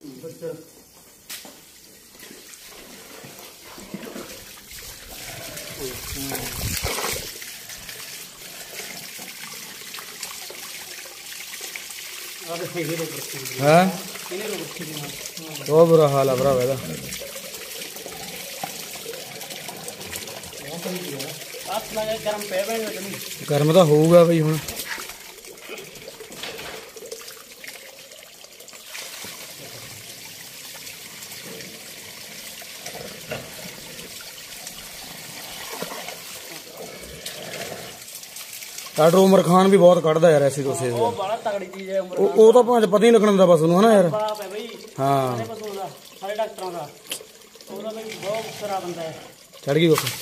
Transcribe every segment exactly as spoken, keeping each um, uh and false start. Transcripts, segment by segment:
है बहुत बुरा हाल है भरा वैदा गर्म तो होगा बई हुण डॉक्टर उमर खान भी बहुत कढ़दा यार ऐसी तो सेज वो बड़ा तगड़ी चीज है उमर खान वो तो भांज पता ही लगना बस उन्होंने है ना यार बाप है भाई हां सारे पशुओं का सारे डॉक्टरों का वो तो भाई बहुत खराब बंदा है चढ़ गई कुछ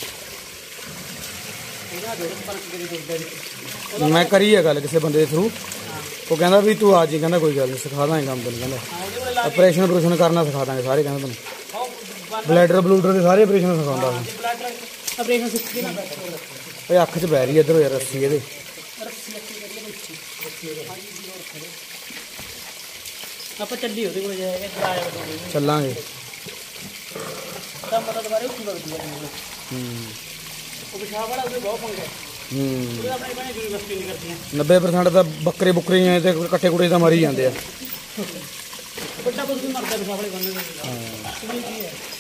मैं करी है गल किसी बंदे थ्रू वो कहता भी तू आ जी कहता कोई गल नहीं सिखा देंगे काम तेन कहता ऑपरेशन ऑपरेशन करना सिखा देंगे सारे कहते तेन ब्लैडर ब्लूडर के सारे ऑपरेशन सिखाता अख च बह रही है इधर यार रस्सी ये चलांगे नब्बे परसेंट तो बकरे बुकरे कट्टे कुट्टे तो मरी जाते हैं।